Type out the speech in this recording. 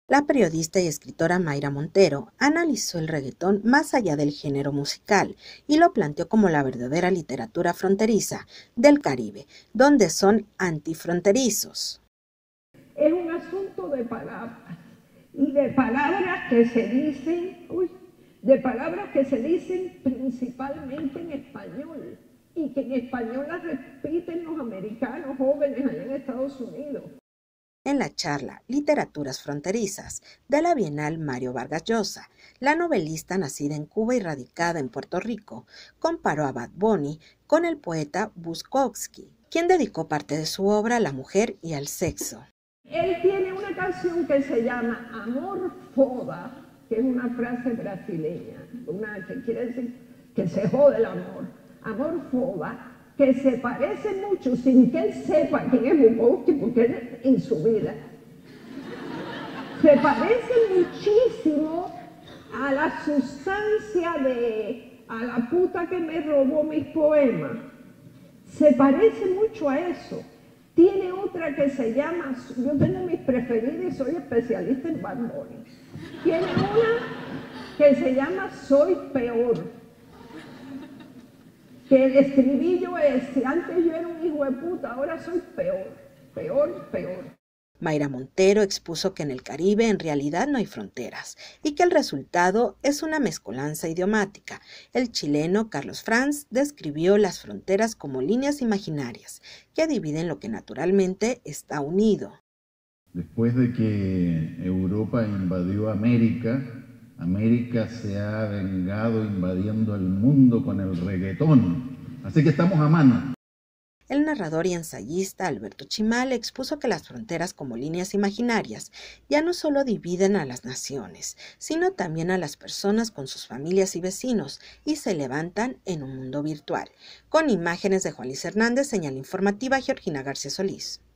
La periodista y escritora Mayra Montero analizó el reggaetón más allá del género musical y lo planteó como la verdadera literatura fronteriza del Caribe, donde son antifronterizos. Es un asunto de palabras y de palabras que se dicen, principalmente en español y que en español las repiten los americanos jóvenes allá en Estados Unidos. En la charla Literaturas Fronterizas de la Bienal Mario Vargas Llosa, la novelista nacida en Cuba y radicada en Puerto Rico, comparó a Bad Bunny con el poeta Bukowski, quien dedicó parte de su obra a la mujer y al sexo. Él tiene una canción que se llama Amor Foda, que es una frase brasileña, que quiere decir que se jode el amor. Amor Foda, que se parece mucho, sin que él sepa quién es Bukowski, porque él en su vida, se parece muchísimo a la sustancia a la puta que me robó mis poemas. Se parece mucho a eso. Tiene otra que se llama, yo tengo mis preferidas y soy especialista en Bad Bunny. Tiene una que se llama Soy Peor. Que el estribillo es, si antes yo era un hijo de puta, ahora soy peor, peor, peor. Mayra Montero expuso que en el Caribe en realidad no hay fronteras y que el resultado es una mezcolanza idiomática. El chileno Carlos Franz describió las fronteras como líneas imaginarias que dividen lo que naturalmente está unido. Después de que Europa invadió América, América se ha vengado invadiendo el mundo con el reggaetón. Así que estamos a mano. El narrador y ensayista Alberto Chimal expuso que las fronteras como líneas imaginarias ya no solo dividen a las naciones, sino también a las personas con sus familias y vecinos, y se levantan en un mundo virtual. Con imágenes de Juan Luis Hernández, señal informativa Georgina García Solís.